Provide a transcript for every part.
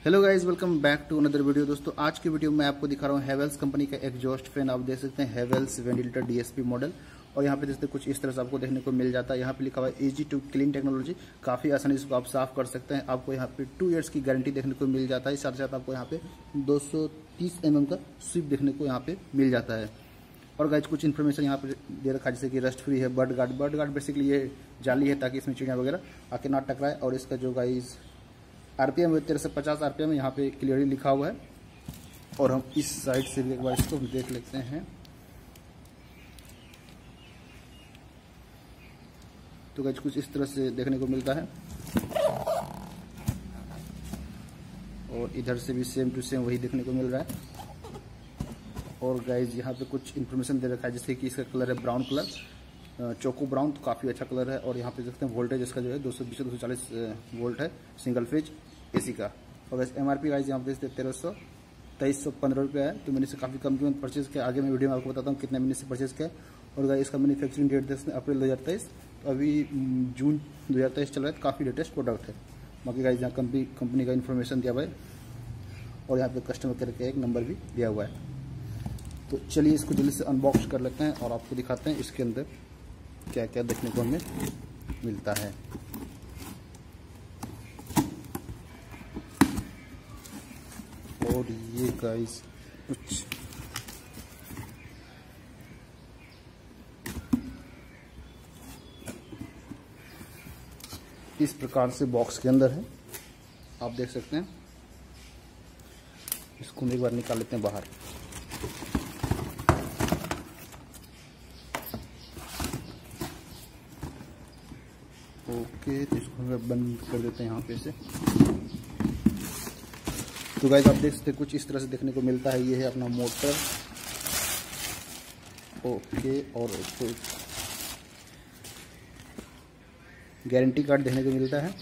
Hello guys, welcome back to another video. दोस्तों आज की वीडियो में आपको दिखा रहा हूँ हेवेल्स कंपनी का एग्जॉस्ट फैन। आप देख सकते हैं हेवेल्स वेंटिलेटर डीएसपी मॉडल। और यहाँ पे देखते कुछ इस तरह से आपको देखने को मिल जाता है। यहाँ पे लिखा हुआ है इजी टू क्लीन टेक्नोलॉजी। काफ़ी आसानी से इसको आप साफ कर सकते हैं। आपको यहाँ पे 2 ईयर्स की गारंटी देखने को मिल जाता है। साथ ही साथ आपको यहाँ पे 230 mm का स्विप देखने को यहाँ पे मिल जाता है। और गाइस कुछ इन्फॉर्मेशन यहाँ पे दे रखा है, जैसे कि रस्ट फ्री है, बर्ड गार्ड बेसिकली ये जाली है ताकि इसमें चिड़िया वगैरह आके ना टकराए। और इसका जो गाइस आरपीएम 1350 आरपीएम यहाँ पे क्लियरली लिखा हुआ है। और हम इस साइड से भी एक बार इसको देख लेते हैं। तो गाइस कुछ इस तरह से देखने को मिलता है। और इधर से भी सेम टू सेम वही देखने को मिल रहा है। और गाइस यहाँ पे कुछ इन्फॉर्मेशन दे रखा है, जैसे कि इसका कलर है ब्राउन कलर, चोको ब्राउन। तो काफ़ी अच्छा कलर है। और यहाँ पे देखते हैं वोल्टेज इसका जो है 220 से 240 वोल्ट है, सिंगल फेज एसी का। और वैसे एमआरपी गाइस यहाँ पे देखते हैं 2315 रुपये है। तो मैंने इसे काफ़ी कम कीमत परचेज किया। आगे मैं वीडियो में आपको बताता हूँ कितने मैंने इसे परचेज किया। और गाइस इसका मैन्युफैक्चरिंग डेट देखते हैं अप्रैल 2023। तो अभी जून 2023 चल रहा है। तो काफ़ी लेटेस्ट प्रोडक्ट है। बाकी गाइस यहाँ कंपनी का इन्फॉर्मेशन दिया हुआ है। और यहाँ पे कस्टमर केयर का एक नंबर भी दिया हुआ है। तो चलिए इसको जल्दी से अनबॉक्स कर लेते हैं और आपको दिखाते हैं इसके अंदर क्या क्या देखने को हमें मिलता है। और ये गाइस कुछ इस प्रकार से बॉक्स के अंदर है, आप देख सकते हैं। इसको हम एक बार निकाल लेते हैं बाहर। ओके, तो इसको हम बंद कर देते हैं यहाँ पे से। तो गाइस आप देख सकते हैं कुछ इस तरह से देखने को मिलता है। ये है अपना मोटर। ओके, और इसको गारंटी कार्ड देखने को मिलता है।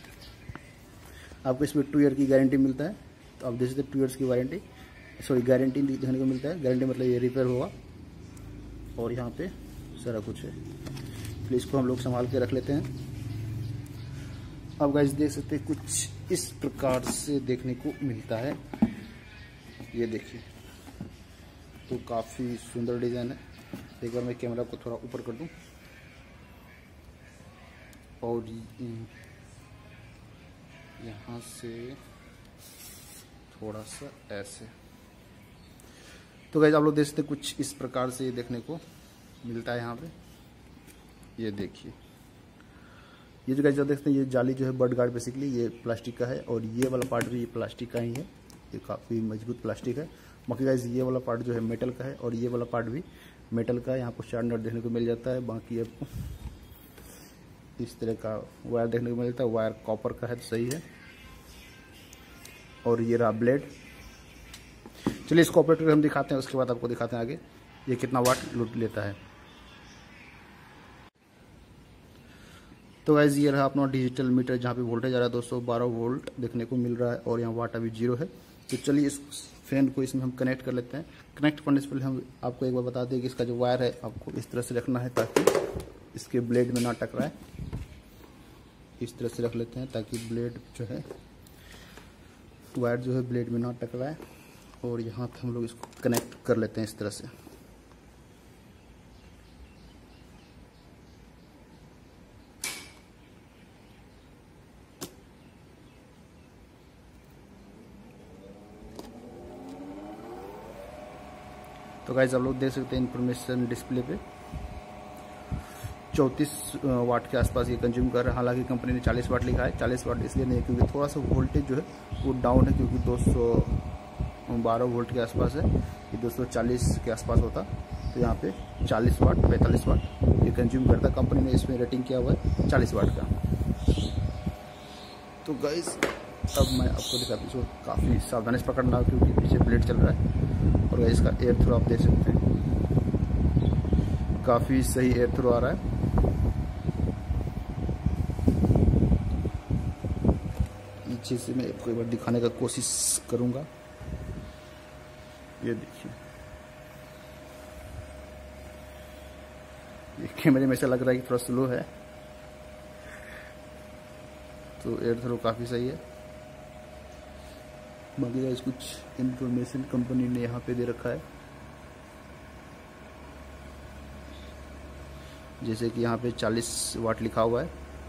आपको इसमें 2 ईयर की गारंटी मिलता है। तो आप देख सकते हैं 2 ईयर्स की वारंटी, सॉरी गारंटी देखने को मिलता है। गारंटी मतलब ये रिपेयर होगा। और यहाँ पे सारा कुछ है। तो इसको हम लोग संभाल के रख लेते हैं। अब गाइस देख सकते हैं कुछ इस प्रकार से देखने को मिलता है। ये देखिए, तो काफ़ी सुंदर डिज़ाइन है। एक बार मैं कैमरा को थोड़ा ऊपर कर दूं। और यहाँ से थोड़ा सा ऐसे। तो गाइस आप लोग देख सकते हैं कुछ इस प्रकार से ये देखने को मिलता है यहाँ पे। ये देखिए, ये जो गाइस आप देखते हैं ये जाली जो है बर्ड गार्ड बेसिकली ये प्लास्टिक का है। और ये वाला पार्ट भी ये प्लास्टिक का ही है। ये काफ़ी मजबूत प्लास्टिक है। बाकी गाइस ये वाला पार्ट जो है मेटल का है। और ये वाला पार्ट भी मेटल का है। यहाँ पर 4 नट देखने को मिल जाता है। बाकी आपको इस तरह का वायर देखने को मिलता है। वायर कॉपर का है, तो सही है। और ये रहा ब्लेड। चलिए इसको ऑपरेट करके हम दिखाते हैं, उसके बाद आपको दिखाते हैं आगे ये कितना वाट लूट लेता है। तो गाइस ये रहा अपना डिजिटल मीटर, जहाँ पे वोल्टेज आ रहा है 212 वोल्ट देखने को मिल रहा है। और यहाँ वाट अभी 0 है। तो चलिए इस फैन को इसमें हम कनेक्ट कर लेते हैं। कनेक्ट करने से पहले हम आपको एक बार बता दें कि इसका जो वायर है आपको इस तरह से रखना है ताकि इसके ब्लेड में ना टकराए। इस तरह से रख लेते हैं ताकि ब्लेड जो है वायर जो है ब्लेड में ना टकराए। और यहाँ पे हम लोग इसको कनेक्ट कर लेते हैं इस तरह से। तो गाइस आप लोग देख सकते हैं इन्फॉर्मेशन डिस्प्ले पे 34 वाट के आसपास ये कंज्यूम कर रहा है। हालांकि कंपनी ने 40 वाट लिखा है। 40 वाट इसलिए नहीं है क्योंकि थोड़ा सा वोल्टेज जो है वो डाउन है, क्योंकि 212 वोल्ट के आसपास है। ये 240 के आसपास होता। तो यहाँ पे 40 वाट 45 वाट ये कंज्यूम करता। कंपनी ने इसमें रेटिंग किया हुआ है 40 वाट का। तो गाइस अब मैं आपको दिखाता हूँ। इसको काफ़ी सावधानी से पकड़ना है क्योंकि पीछे ब्लेड चल रहा है। और गाइस इसका एयर थ्रो आप देख सकते हैं, काफ़ी सही एयर थ्रो आ रहा है। पीछे से मैं आपको एक बार दिखाने का कोशिश करूँगा। ये देखिए, ये कैमरे में ऐसा लग रहा है कि थोड़ा स्लो है। तो एयर थ्रो काफ़ी सही है। बाकी गाइस कुछ इंफॉर्मेशन कंपनी ने यहाँ पे दे रखा है, जैसे कि यहाँ पे 40 वाट लिखा हुआ है।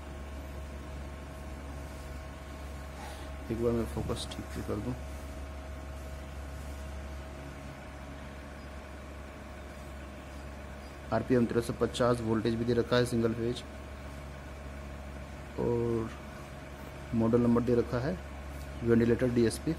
एक बार मैं फोकस ठीक से कर दूं। आरपीएम 1350, वोल्टेज भी दे रखा है सिंगल फेज, और मॉडल नंबर दे रखा है वेंटिलेटर डीएसपी।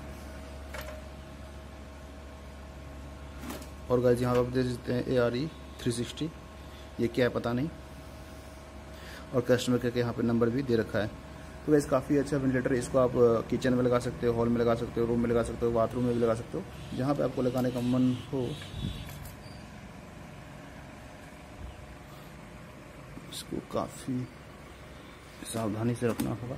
और गाइस यहाँ आप देख सकते हैं ARE 360, ये क्या है पता नहीं, और कस्टमर के यहाँ पे नंबर भी दे रखा है। तो गाइस काफ़ी अच्छा वेंटिलेटर है, इसको आप किचन में लगा सकते हो, हॉल में लगा सकते हो, रूम में लगा सकते हो, बाथरूम में भी लगा सकते हो, जहाँ पे आपको लगाने का मन हो। इसको काफ़ी सावधानी से रखना होगा।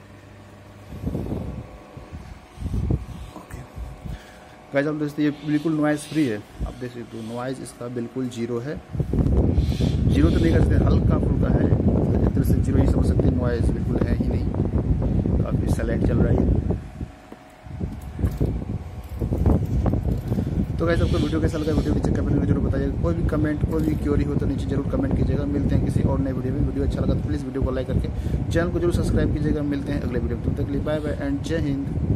ओके गाइस, आप देख सकते हैं ये बिल्कुल नॉइज़ फ्री है। आप देख सकते हो नॉइज़ इसका बिल्कुल जीरो है। जीरो तो नहीं कर सकते, हल्का फुल्का है, एक तरह से जीरो ही समझ सकते हैं, नॉइज़ बिल्कुल है ही नहीं, काफ़ी साइलेंट चल रहा है। तो गाइस आपको वीडियो कैसा लगा, वीडियो नीचे कमेंट में जरूर बताइएगा। कोई भी कमेंट, कोई भी क्वेरी हो तो नीचे जरूर कमेंट कीजिएगा। मिलते हैं किसी और नए वीडियो में। वीडियो अच्छा लगा तो प्लीज़ वीडियो को लाइक करके चैनल को जरूर सब्सक्राइब कीजिएगा। मिलते हैं अगले वीडियो में, तब तक के लिए बाय बाय एंड जय हिंद।